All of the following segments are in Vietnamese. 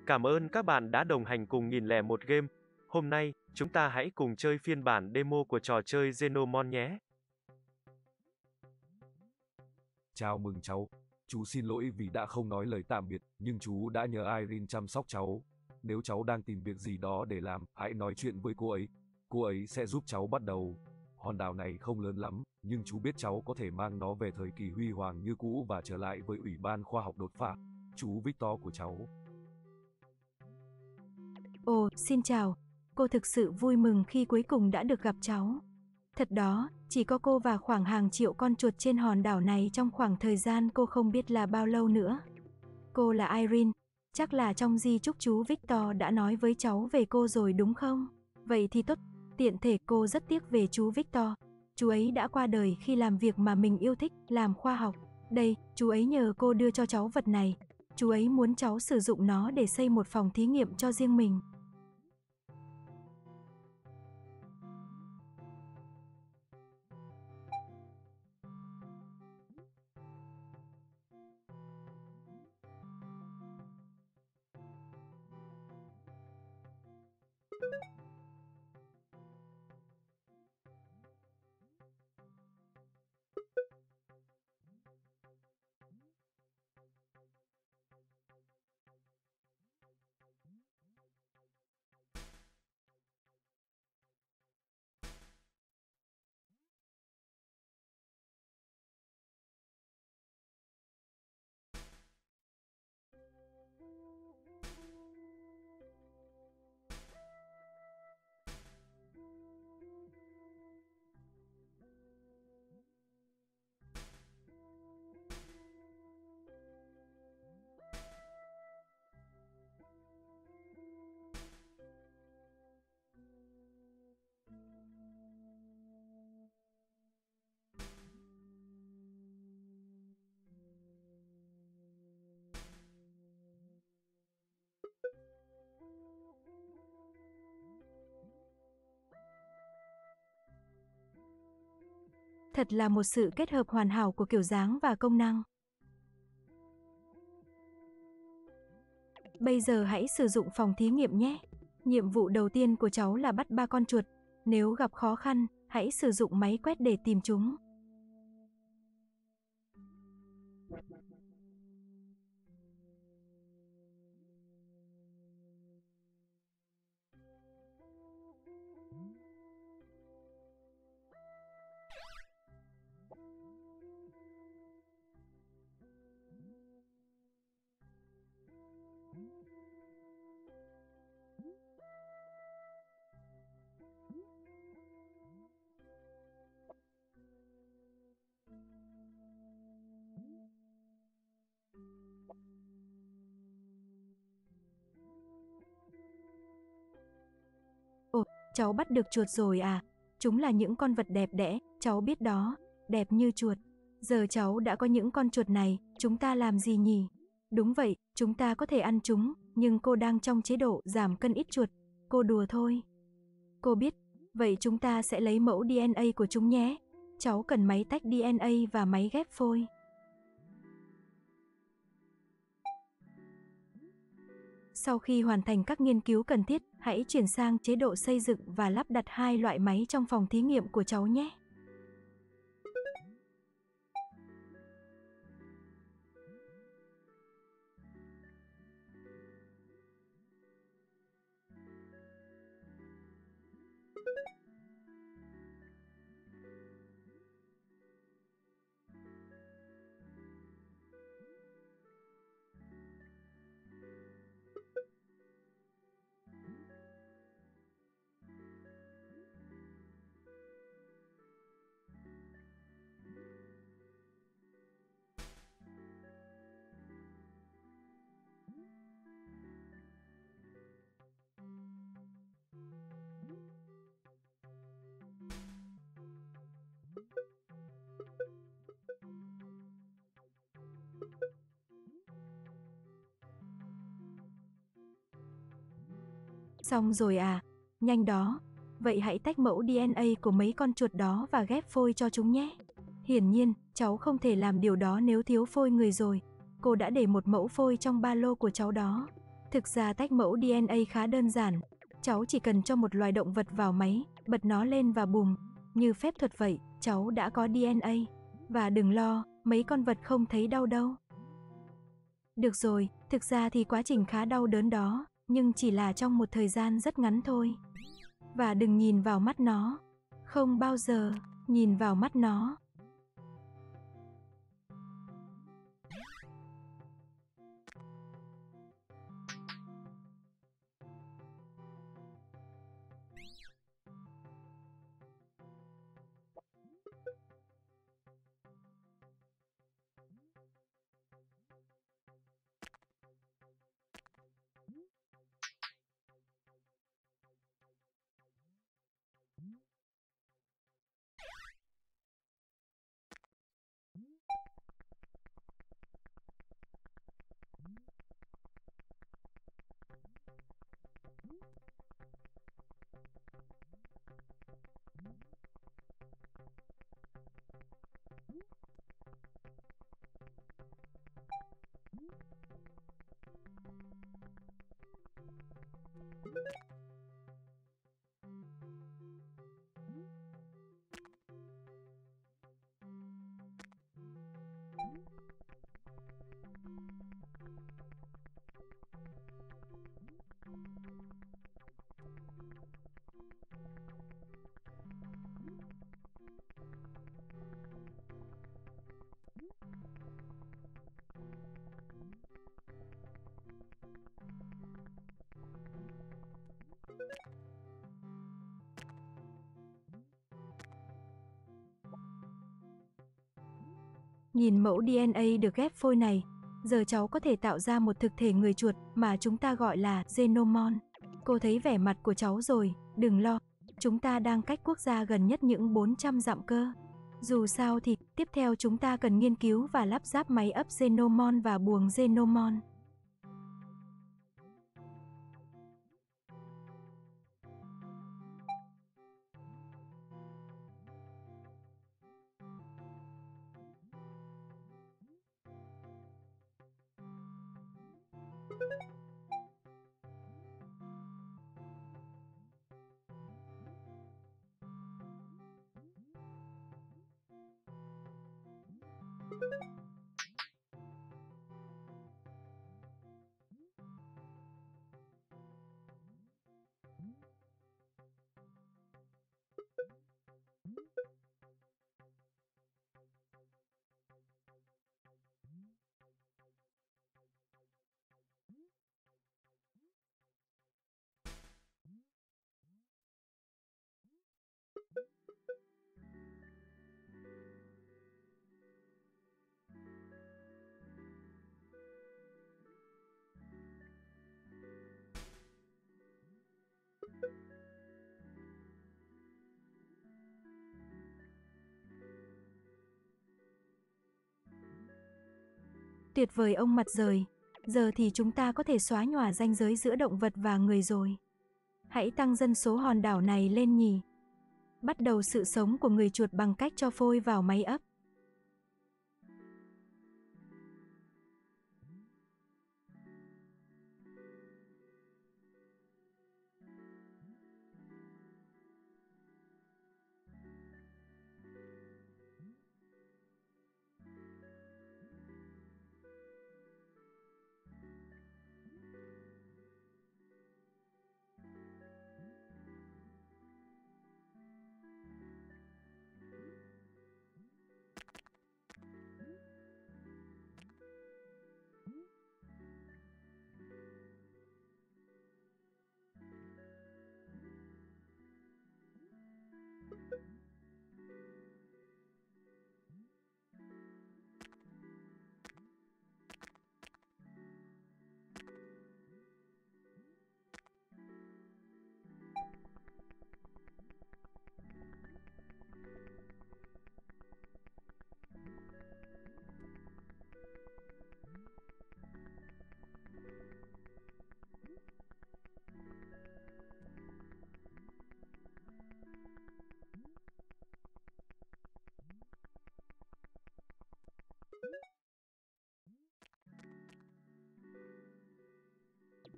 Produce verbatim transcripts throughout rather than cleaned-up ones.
Cảm ơn các bạn đã đồng hành cùng nghìn lẻ một game. Hôm nay, chúng ta hãy cùng chơi phiên bản demo của trò chơi Xenomon nhé. Chào mừng cháu. Chú xin lỗi vì đã không nói lời tạm biệt, nhưng chú đã nhờ Irene chăm sóc cháu. Nếu cháu đang tìm việc gì đó để làm, hãy nói chuyện với cô ấy. Cô ấy sẽ giúp cháu bắt đầu. Hòn đảo này không lớn lắm, nhưng chú biết cháu có thể mang nó về thời kỳ huy hoàng như cũ và trở lại với Ủy ban Khoa học Đột phá. Chú Victor của cháu. Ồ, xin chào. Cô thực sự vui mừng khi cuối cùng đã được gặp cháu. Thật đó, chỉ có cô và khoảng hàng triệu con chuột trên hòn đảo này trong khoảng thời gian cô không biết là bao lâu nữa. Cô là Irene, chắc là trong di chúc chú Victor đã nói với cháu về cô rồi đúng không? Vậy thì tốt, tiện thể cô rất tiếc về chú Victor. Chú ấy đã qua đời khi làm việc mà mình yêu thích, làm khoa học. Đây, chú ấy nhờ cô đưa cho cháu vật này. Chú ấy muốn cháu sử dụng nó để xây một phòng thí nghiệm cho riêng mình. Thật là một sự kết hợp hoàn hảo của kiểu dáng và công năng. Bây giờ hãy sử dụng phòng thí nghiệm nhé. Nhiệm vụ đầu tiên của cháu là bắt ba con chuột. Nếu gặp khó khăn, hãy sử dụng máy quét để tìm chúng. Ồ, cháu bắt được chuột rồi à? Chúng là những con vật đẹp đẽ, cháu biết đó, đẹp như chuột. Giờ cháu đã có những con chuột này, chúng ta làm gì nhỉ? Đúng vậy, chúng ta có thể ăn chúng, nhưng cô đang trong chế độ giảm cân ít chuột. Cô đùa thôi. Cô biết, vậy chúng ta sẽ lấy mẫu đê en a của chúng nhé. Cháu cần máy tách đê en a và máy ghép phôi. Sau khi hoàn thành các nghiên cứu cần thiết, hãy chuyển sang chế độ xây dựng và lắp đặt hai loại máy trong phòng thí nghiệm của cháu nhé. Xong rồi à? Nhanh đó. Vậy hãy tách mẫu đê en a của mấy con chuột đó và ghép phôi cho chúng nhé. Hiển nhiên, cháu không thể làm điều đó nếu thiếu phôi người rồi. Cô đã để một mẫu phôi trong ba lô của cháu đó. Thực ra tách mẫu đê en a khá đơn giản. Cháu chỉ cần cho một loài động vật vào máy, bật nó lên và bùm, như phép thuật vậy, cháu đã có đê en a. Và đừng lo, mấy con vật không thấy đau đâu. Được rồi, thực ra thì quá trình khá đau đớn đó, nhưng chỉ là trong một thời gian rất ngắn thôi. Và đừng nhìn vào mắt nó. Không bao giờ nhìn vào mắt nó. Nhìn mẫu đê en a được ghép phôi này, giờ cháu có thể tạo ra một thực thể người chuột mà chúng ta gọi là Xenomon. Cô thấy vẻ mặt của cháu rồi, đừng lo, chúng ta đang cách quốc gia gần nhất những bốn trăm dặm cơ. Dù sao thì, tiếp theo chúng ta cần nghiên cứu và lắp ráp máy ấp Xenomon và buồng Xenomon. Tuyệt vời ông mặt rời. Giờ thì chúng ta có thể xóa nhòa ranh giới giữa động vật và người rồi. Hãy tăng dân số hòn đảo này lên nhỉ. Bắt đầu sự sống của người chuột bằng cách cho phôi vào máy ấp.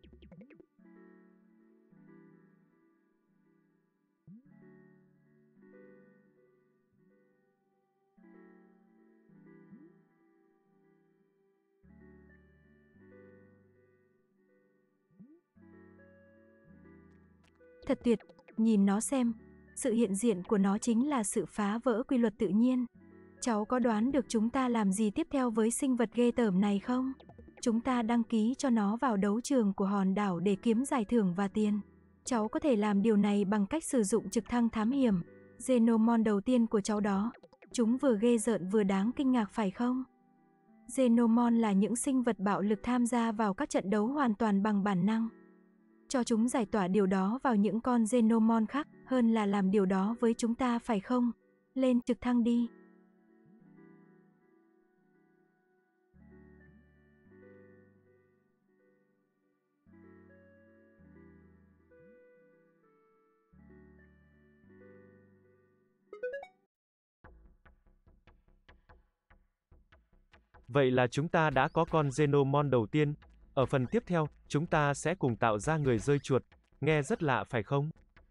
Thật tuyệt, nhìn nó xem, sự hiện diện của nó chính là sự phá vỡ quy luật tự nhiên. Cháu có đoán được chúng ta làm gì tiếp theo với sinh vật ghê tởm này không? Chúng ta đăng ký cho nó vào đấu trường của hòn đảo để kiếm giải thưởng và tiền. Cháu có thể làm điều này bằng cách sử dụng trực thăng thám hiểm, Xenomon đầu tiên của cháu đó. Chúng vừa ghê rợn vừa đáng kinh ngạc phải không? Xenomon là những sinh vật bạo lực tham gia vào các trận đấu hoàn toàn bằng bản năng. Cho chúng giải tỏa điều đó vào những con Xenomon khác hơn là làm điều đó với chúng ta phải không? Lên trực thăng đi. Vậy là chúng ta đã có con Xenomon đầu tiên. Ở phần tiếp theo, chúng ta sẽ cùng tạo ra người rơi chuột. Nghe rất lạ phải không?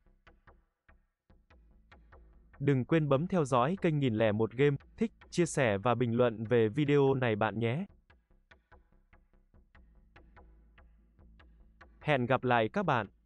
Đừng quên bấm theo dõi kênh Nghìn lẻ một Game, thích, chia sẻ và bình luận về video này bạn nhé. Hẹn gặp lại các bạn.